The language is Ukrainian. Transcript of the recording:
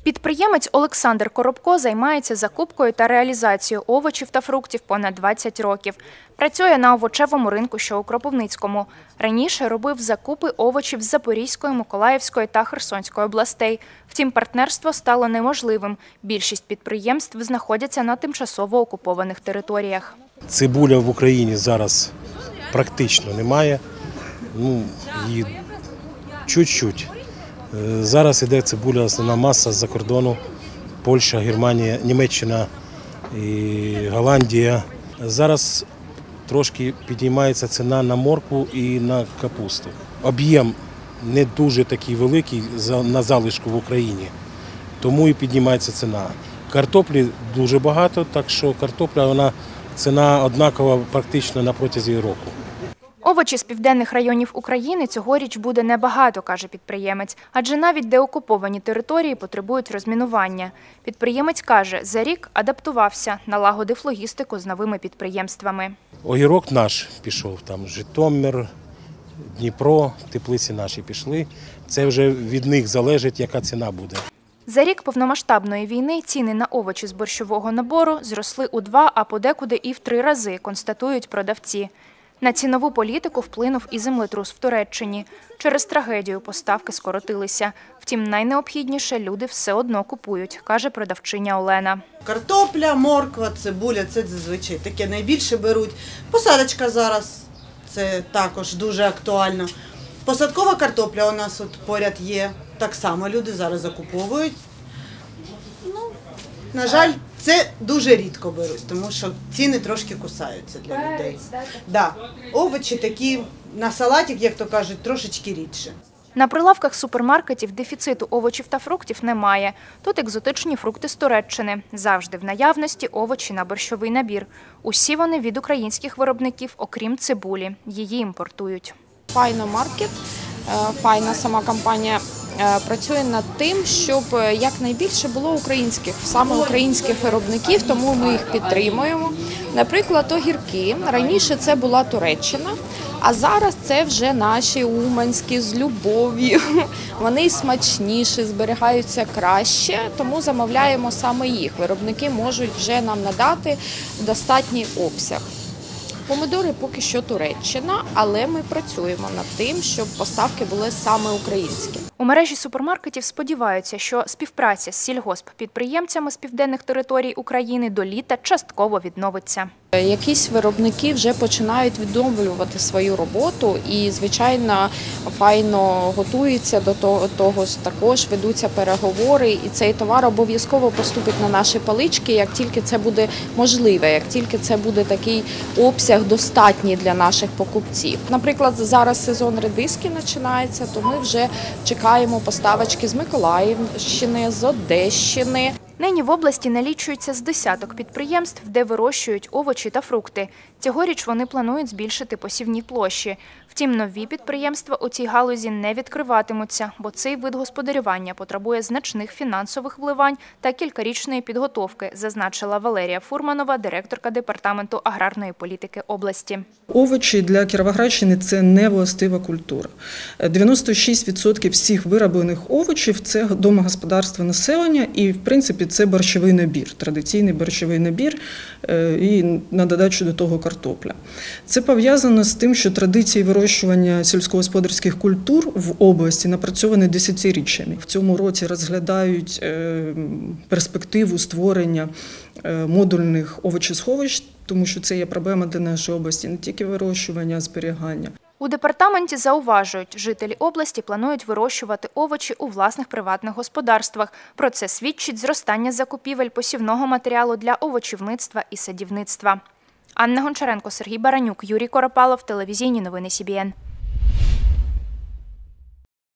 Підприємець Олександр Коробко займається закупкою та реалізацією овочів та фруктів понад 20 років. Працює на овочевому ринку, що у Кропивницькому. Раніше робив закупи овочів з Запорізької, Миколаївської та Херсонської областей. Втім, партнерство стало неможливим. Більшість підприємств знаходяться на тимчасово окупованих територіях. Цибуля в Україні зараз практично немає, її чуть-чуть. Зараз йде цибуля, основна маса з-за кордону, Польща, Германія, Німеччина і Голландія. Зараз трошки підіймається ціна на моркву і на капусту. Об'єм не дуже такий великий на залишку в Україні, тому і піднімається ціна. Картоплі дуже багато, так що картопля, ціна однакова практично на протязі року. Овочі з південних районів України цьогоріч буде небагато, каже підприємець, адже навіть деокуповані території потребують розмінування. Підприємець каже, за рік адаптувався, налагодив логістику з новими підприємствами. Огірок наш пішов, там Житомир, Дніпро, теплиці наші пішли. Це вже від них залежить, яка ціна буде. За рік повномасштабної війни ціни на овочі з борщового набору зросли у 2, а подекуди і в 3 рази, констатують продавці. На цінову політику вплинув і землетрус в Туреччині. Через трагедію поставки скоротилися. Втім, найнеобхідніше люди все одно купують, каже продавчиня Олена. Картопля, морква, цибуля – це зазвичай таке найбільше беруть. Посадочка зараз – це також дуже актуально. Посадкова картопля у нас от поряд є. Так само люди зараз закуповують. На жаль, це дуже рідко беруть, тому що ціни трошки кусаються для людей. Овочі такі на салатик, як то кажуть, трошечки рідше. На прилавках супермаркетів дефіциту овочів та фруктів немає. Тут екзотичні фрукти з Туреччини. Завжди в наявності овочі на борщовий набір. Усі вони від українських виробників, окрім цибулі. Її імпортують. Файна маркет, файна сама компанія працює над тим, щоб якнайбільше було українських, саме українських виробників, тому ми їх підтримуємо. Наприклад, огірки. Раніше це була Туреччина, а зараз це вже наші уманські з любов'ю. Вони смачніші, зберігаються краще, тому замовляємо саме їх. Виробники можуть вже нам надати достатній обсяг. Помидори поки що Туреччина, але ми працюємо над тим, щоб поставки були саме українські. У мережі супермаркетів сподіваються, що співпраця з сільгосппідприємцями з південних територій України до літа частково відновиться. Якісь виробники вже починають відновлювати свою роботу і, звичайно, файно готуються до того, також ведуться переговори, і цей товар обов'язково поступить на наші полички, як тільки це буде можливе, як тільки це буде такий обсяг достатній для наших покупців. Наприклад, зараз сезон редиски починається, то ми вже чекаємо поставочки з Миколаївщини, з Одещини. Нині в області налічується з десяток підприємств, де вирощують овочі та фрукти. Цьогоріч вони планують збільшити посівні площі. Втім, нові підприємства у цій галузі не відкриватимуться, бо цей вид господарювання потребує значних фінансових вливань та кількарічної підготовки, зазначила Валерія Фурманова, директорка Департаменту аграрної політики області. Овочі для Кіровоградщини – це невластива культура. 96% всіх вироблених овочів – це домогосподарство населення і, в принципі, це борщовий набір, традиційний борщовий набір і на додачу до того картопля. Це пов'язано з тим, що традиції вирощування сільськогосподарських культур в області напрацьовані десятиріччями. В цьому році розглядають перспективу створення модульних овочесховищ, тому що це є проблема для нашої області, не тільки вирощування, а зберігання. У департаменті зауважують, жителі області планують вирощувати овочі у власних приватних господарствах. Про це свідчить зростання закупівель посівного матеріалу для овочівництва і садівництва. Анна Гончаренко, Сергій Баранюк, Юрій Коропалов, телевізійні новини СІБІН.